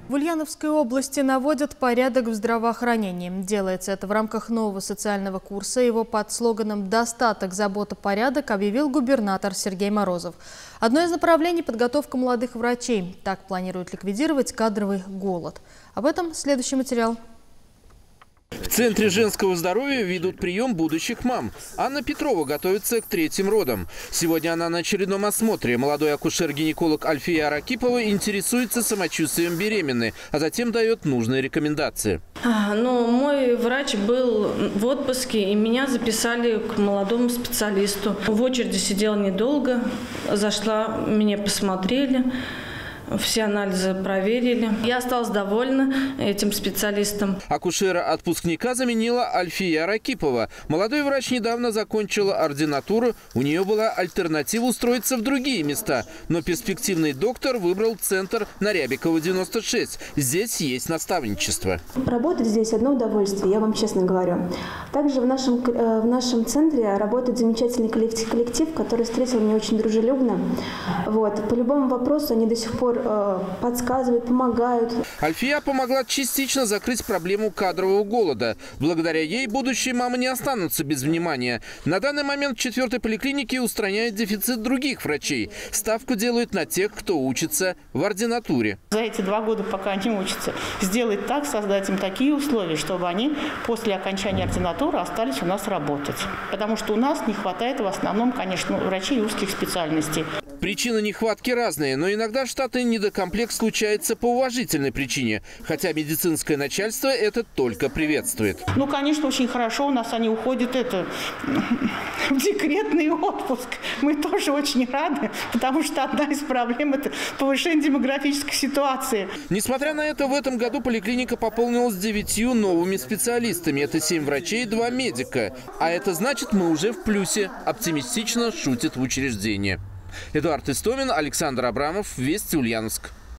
В Ульяновской области наводят порядок в здравоохранении. Делается это в рамках нового социального курса. Его под слоганом «Достаток, забота, порядок» объявил губернатор Сергей Морозов. Одно из направлений – подготовка молодых врачей. Так планируют ликвидировать кадровый голод. Об этом следующий материал. В Центре женского здоровья ведут прием будущих мам. Анна Петрова готовится к третьим родам. Сегодня она на очередном осмотре. Молодой акушер-гинеколог Альфия Аракипова интересуется самочувствием беременной, а затем дает нужные рекомендации. Мой врач был в отпуске, и меня записали к молодому специалисту. В очереди сидела недолго, зашла, меня посмотрели. Все анализы проверили. Я осталась довольна этим специалистом. Акушера-отпускника заменила Альфия Аракипова. Молодой врач недавно закончила ординатуру. У нее была альтернатива устроиться в другие места. Но перспективный доктор выбрал центр на Рябикова, 96. Здесь есть наставничество. Работать здесь одно удовольствие, я вам честно говорю. Также в нашем центре работает замечательный коллектив, который встретил меня очень дружелюбно. По любому вопросу они до сих пор подсказывают, помогают. Альфия помогла частично закрыть проблему кадрового голода. Благодаря ей будущие мамы не останутся без внимания. На данный момент в 4-й поликлинике устраняет дефицит других врачей. Ставку делают на тех, кто учится в ординатуре. За эти 2 года, пока они учатся, сделать так, создать им такие условия, чтобы они после окончания ординатуры остались у нас работать. Потому что у нас не хватает в основном, конечно, врачей узких специальностей. Причины нехватки разные, но иногда штатный недокомплект случается по уважительной причине. Хотя медицинское начальство это только приветствует. Конечно, очень хорошо. У нас они уходят в декретный отпуск. Мы тоже очень рады, потому что одна из проблем – это повышение демографической ситуации. Несмотря на это, в этом году поликлиника пополнилась 9 новыми специалистами. Это 7 врачей и 2 медика. А это значит, мы уже в плюсе. Оптимистично шутит в учреждении. Эдуард Истомин, Александр Абрамов, Вести, Ульяновск.